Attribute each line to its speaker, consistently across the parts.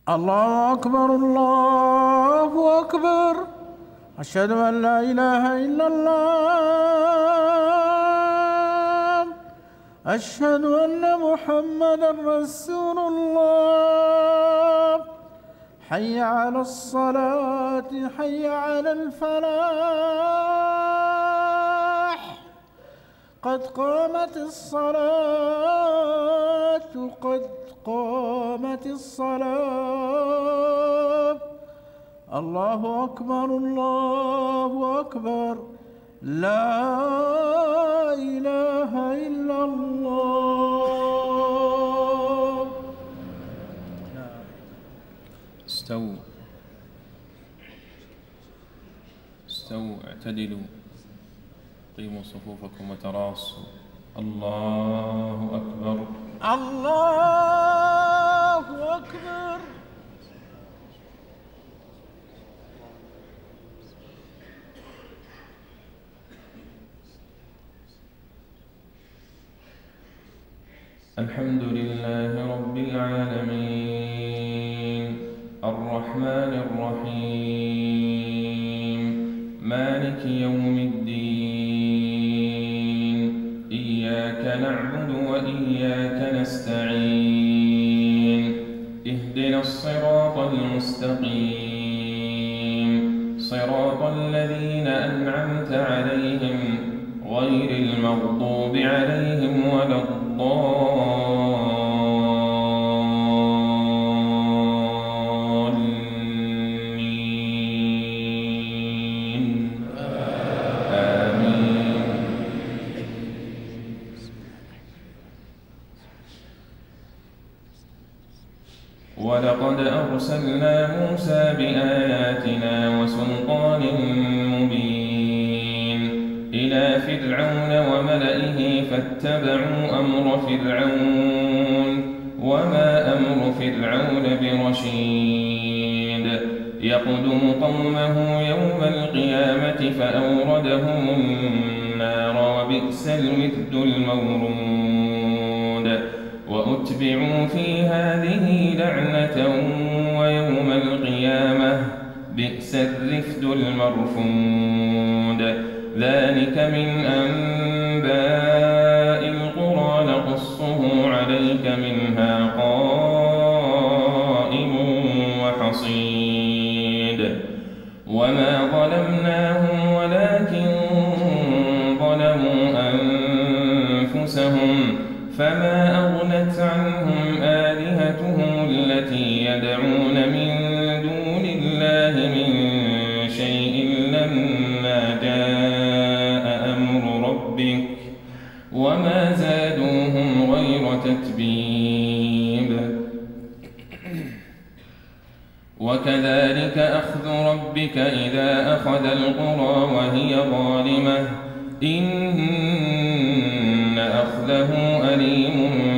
Speaker 1: الله أكبر الله أكبر. أشهد أن لا إله إلا الله. أشهد أن محمدا رسول الله. حي على الصلاة حي على الفلاح. قد قامت الصلاة قد قامت الصلاة. الله أكبر الله أكبر. لا إله إلا الله.
Speaker 2: استووا اعتدلوا، قيموا صفوفكم وتراصوا. الله أكبر
Speaker 1: الله أكبر.
Speaker 2: الحمد لله رب العالمين، الرحمن الرحيم، مالك يوم الدين. إياك نعبد وإياك نستعين. اهدنا الصراط المستقيم، صراط الذين أنعمت عليهم غير المغضوب عليهم ولا الضالين. آمين. ولقد أرسلنا موسى بآياتنا وسلطان مبين إلى فرعون وملئه فاتبعوا أمر فرعون، وما أمر فرعون برشيد. يقدم قومه يوم القيامة فأوردهم النار وبئس الورد المورود. وأتبعوا في هذه لعنة ويوم القيامة بئس الرفد المرفود. ذلك من أنباء القرى نقصه عليك منها قائم وحصيد. وما ظلمناهم ولكن ظلموا أنفسهم، فما أغنت عنهم آلهتهم التي يدعون من دون الله من شيء لما جاء أمر ربك، وما زادوهم غير تتبيب. وكذلك أخذ ربك إذا أخذ القرى وهي ظالمة، إن أخذه أليم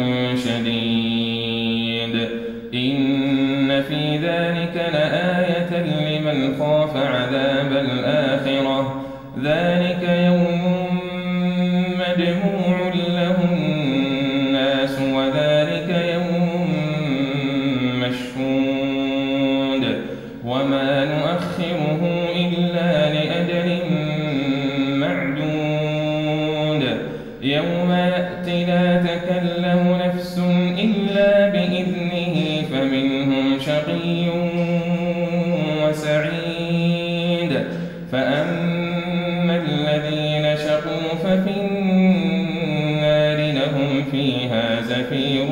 Speaker 2: شديد. إن في ذلك لآية لمن خاف عذاب الآخرة. ذلك يوم مجموع له الناس، وذلك يوم مشهود. وما نؤخره إلا لأجل معدود. يوم يأتي لا تكلم نفس إلا بإذنه، فمنهم شقي وسعيد. فأما الذين شقوا ففي النار لهم فيها زفير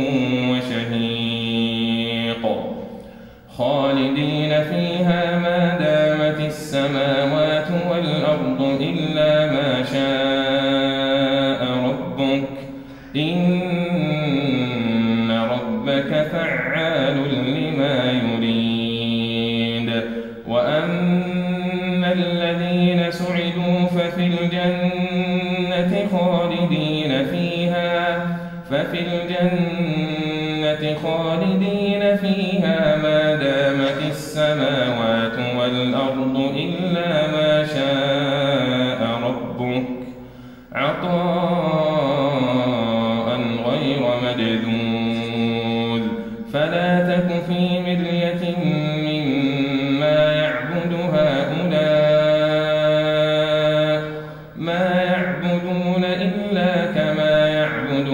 Speaker 2: وشهيق، خالدين فيها ما دامت السماوات والأرض إلا ما شاء ربك، إن ربك فعال لما يريد. وأما الذين سعدوا ففي الجنة خالدين فيها ما دامت السماوات والأرض إلا ما شاء ربك، عطاء غير مجذوذ. فلا تك في مرية يعبد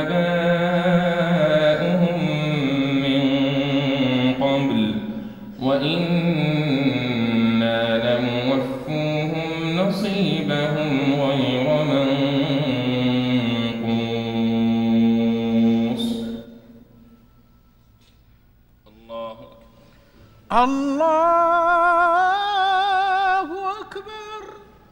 Speaker 2: آباؤهم من قبل وإنا لموفوهم نصيبهم غير منقوص. الله أكبر.
Speaker 1: الله أكبر.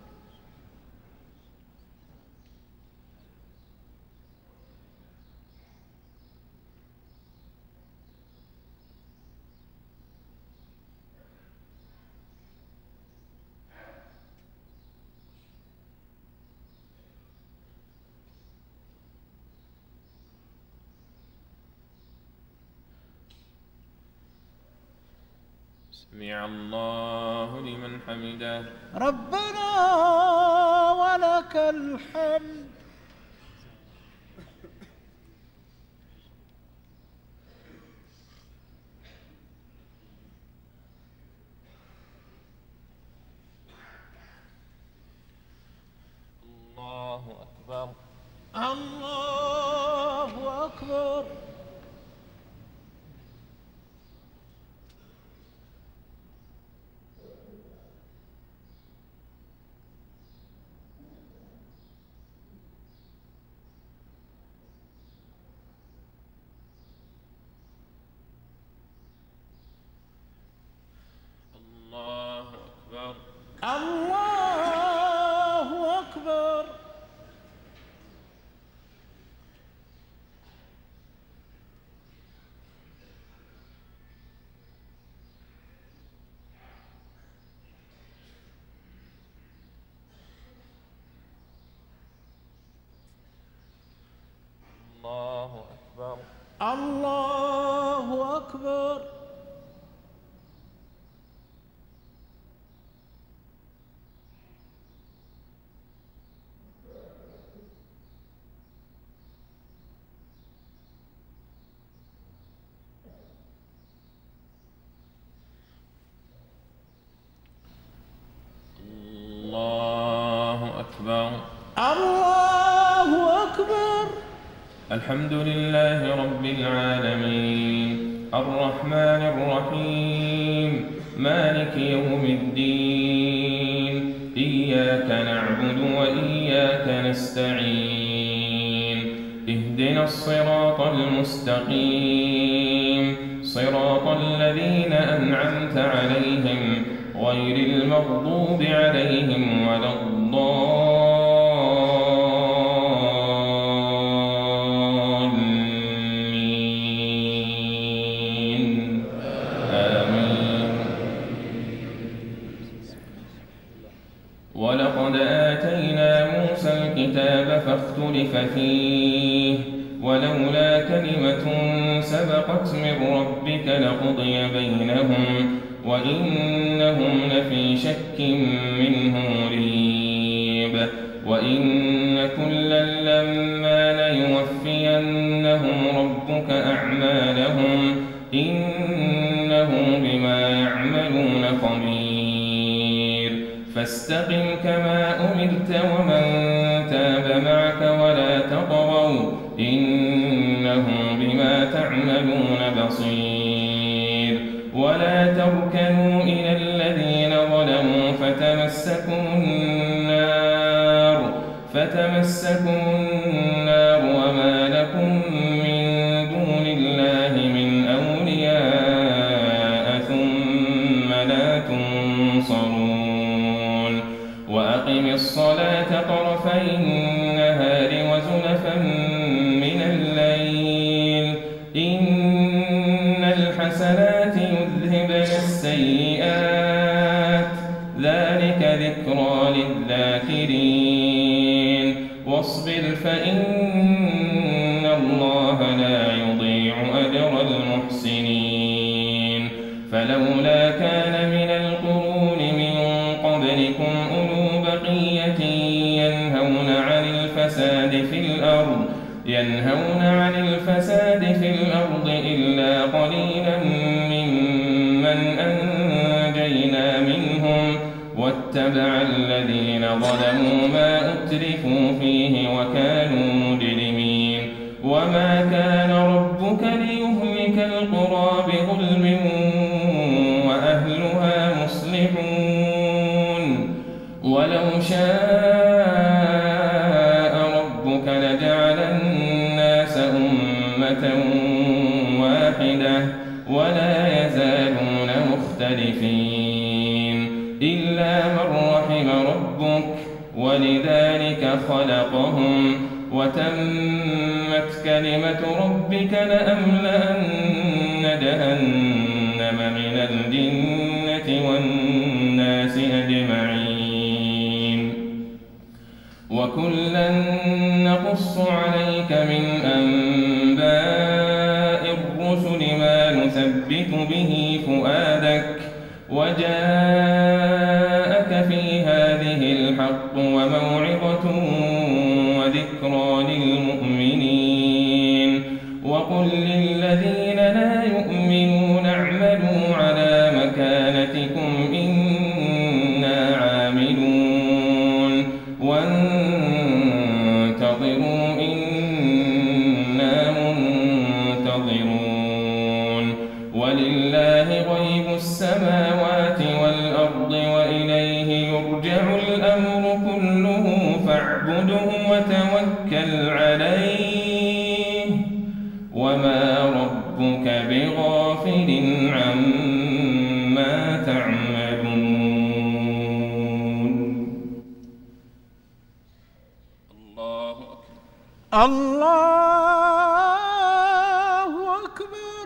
Speaker 2: سمع الله لمن حمده.
Speaker 1: ربنا ولك الحمد.
Speaker 2: الله أكبر.
Speaker 1: الله أكبر.
Speaker 2: الله أكبر.
Speaker 1: الله أكبر.
Speaker 2: الله أكبر.
Speaker 1: الله أكبر.
Speaker 2: الله أكبر.
Speaker 1: الله أكبر.
Speaker 2: الحمد لله رب العالمين الرحمن الرحيم مالك يوم الدين إياك نعبد وإياك نستعين اهدنا الصراط المستقيم صراط الذين أنعمت عليهم غير المغضوب عليهم ولا الضالين آمين. ولقد آتينا موسى الكتاب فاختلف فيه ولولا كلمة سبقت من ربك لقضي بينهم وإنهم لفي شك منه مريب. وإن كلا لما ليوفينهم ربك أعمالهم إنه بما يعملون خبير. فاستقم كما أمرت ومن تاب معك ولا تطغوا إنه بما تعملون بصير. ولا تركنوا إلى الذين ظلموا فتمسكم النار وما لكم من دون الله من أولياء ثم لا تنصرون. وأقم الصلاة طرفي النهار وزلفا من الليل إن الحسنات يذهبن السيئات ذلك ذكرى للذاكرين. واصبر فإن الله لا يضيع أجر المحسنين. فلولا كان من القرون من قبلكم أولو بقية ينهون عن الفساد في الأرض إلا قليلا ممن أنجينا منهم واتبع الذين ظلموا ما أترفوا فيه وكانوا مجرمين. وما كان ربك ليهلك القرى بظلم وأهلها مصلحون ولو شاء ربك لجعل الناس أمة واحدة ولا يزالون مختلفين إلا من رحم ربك ولذلك خلقهم وتمت كلمة ربك لأملأن جهنم من الجنة والناس أجمعين وكلا نقص عليك من أنباء الرسل ما نثبت به فؤادك وجاءك في هذه الحق وموعظة وذكرى للمؤمنين وقل للذين لا يؤمنون اعملوا على مكانتكم إنا عاملون وانتظروا إنا منتظرون ولله غيب السماوات والأرض وإليه يرجع الأمر كله فاعبده وتوكل عليه وما ربك بغافل عما تعملون. الله أكبر.
Speaker 1: الله أكبر.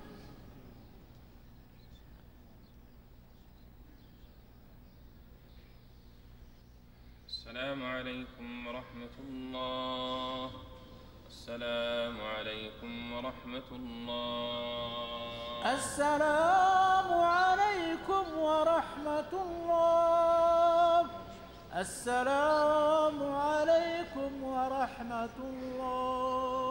Speaker 2: السلام عليكم ورحمة الله. السلام عليكم ورحمة الله.
Speaker 1: السلام عليكم ورحمة الله. السلام عليكم ورحمة الله.